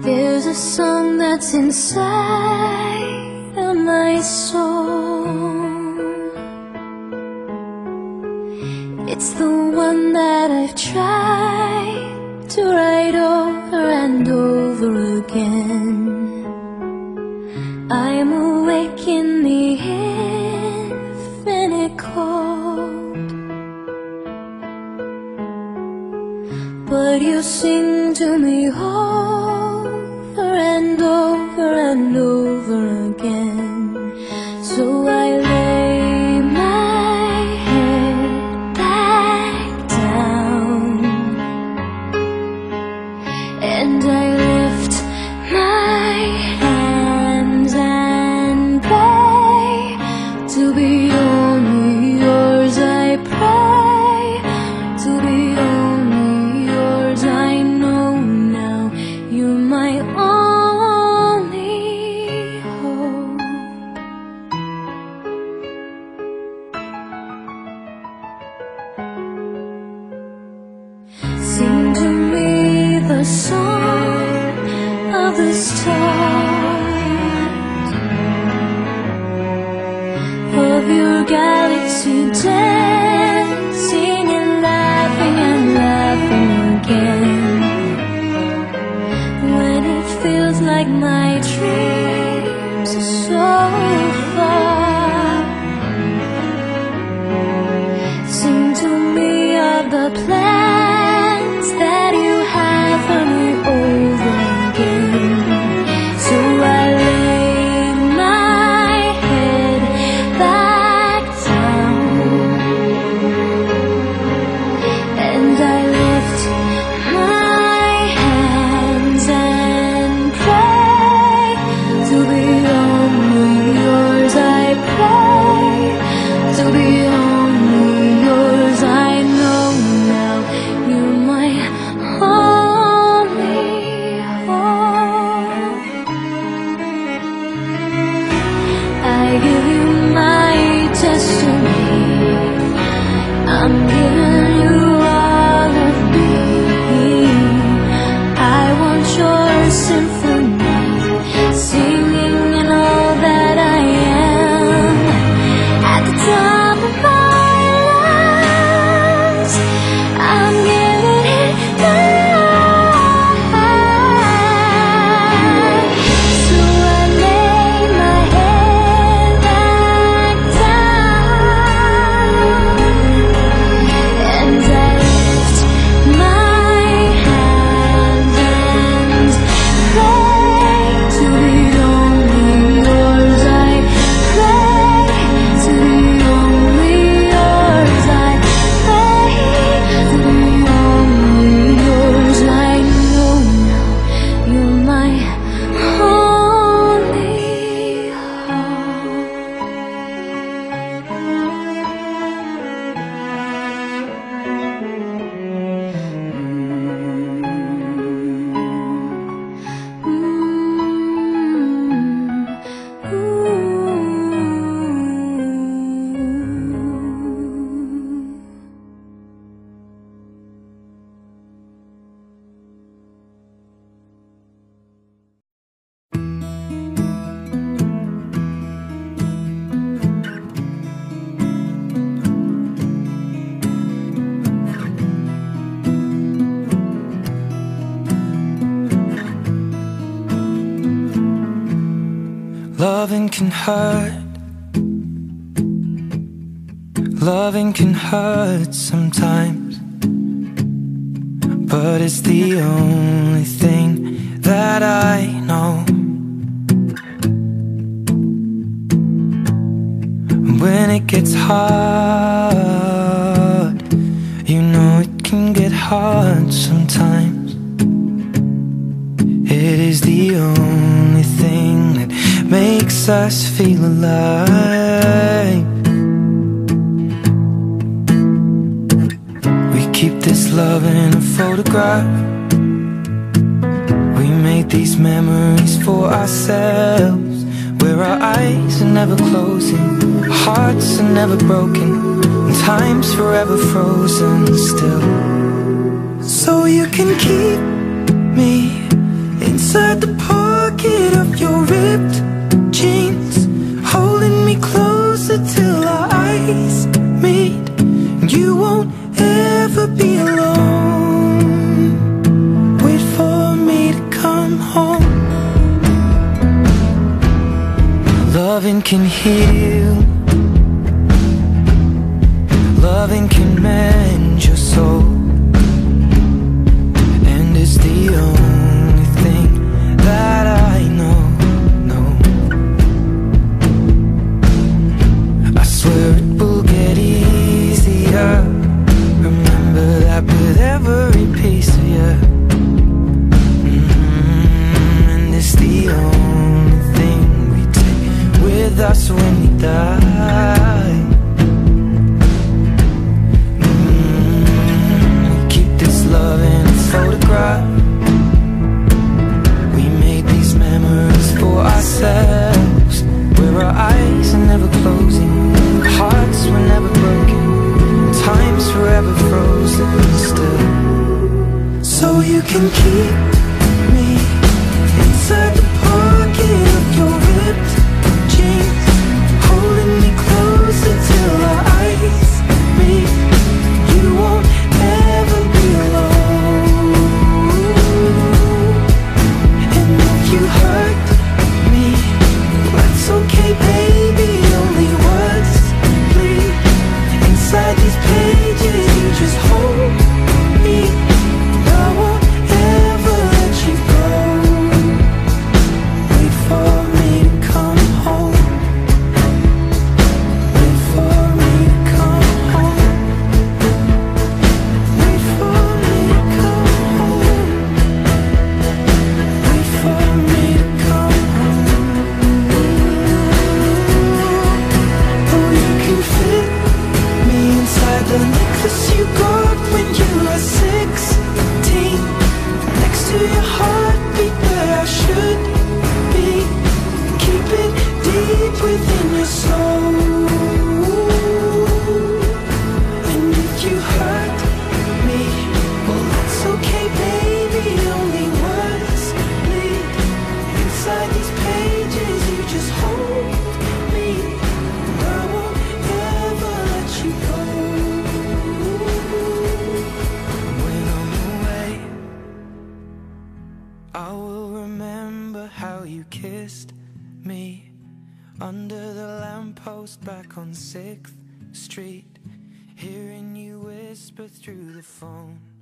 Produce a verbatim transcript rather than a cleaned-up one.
There's a song that's inside of my soul. It's the one that I've tried to write over and over again. I'm awake in the infinite cold, but you sing to me over and over and over again. So I lay my head back down and I lift my hands and pray to be only yours. I pray to be only yours. I know now you're my only hope. Sing to me the song of the stars, of your galaxy dancing and laughing and laughing again. When it feels like my dreams are so far, sing to me of the plans that you have for me over again. So I lay my head back down and I lift my hands and pray to be only yours. I pray to be only yours. I know now you're my only hope. I give you my destiny. I'm giving you all of me. I want your symphony, singing in all that I am. At the top of my lungs, I'm giving it back. So I lay my head back down and I lift my hands and pray to be only yours. I pray to be only yours. I pray to be only yours. I know now you're my only Loving can hurt, loving can hurt sometimes, but it's the only thing that I know. When it gets hard, you know it can get hard sometimes. It is the only thing that makes us feel alive. We keep this love in a photograph. We made these memories for ourselves, where our eyes are never closing, our hearts are never broken, and time's forever frozen still. So you can keep me in inside the pocket of your ripped jeans, holding me closer till our eyes meet. You won't ever be alone. Wait for me to come home. Loving can heal, loving can mend your soul, and it's the only thing that I know, know. I swear it will get easier. Remember that with every piece of you. Mm-hmm. And it's the only thing we take with us when we die. Mm-hmm. We keep this love in a photograph. We made these memories for ourselves, where our eyes are never closing, hearts were never broken, time's forever frozen still. So you can keep me inside the pocket of your ripped jeans, holding me closer till our eyes meet. You won't ever be alone. And if you hurt me, that's okay, baby. Only words bleed inside these pages. You just hold me. I won't ever let you go. Wait for me to come home. Wait for me to come home. Wait for me to come home. Wait for me to come home. Oh, you can fit me inside the necklace you got when you were sixteen, next to your heartbeat where I should be. Keep it deep within your soul. And if you hurt me, well, that's okay, baby. Only words bleed inside these pages. You just hold me. I won't ever let you go. When I'm away, I will remember how you kissed me under the lamppost back on sixth street, hearing you whisper through the phone.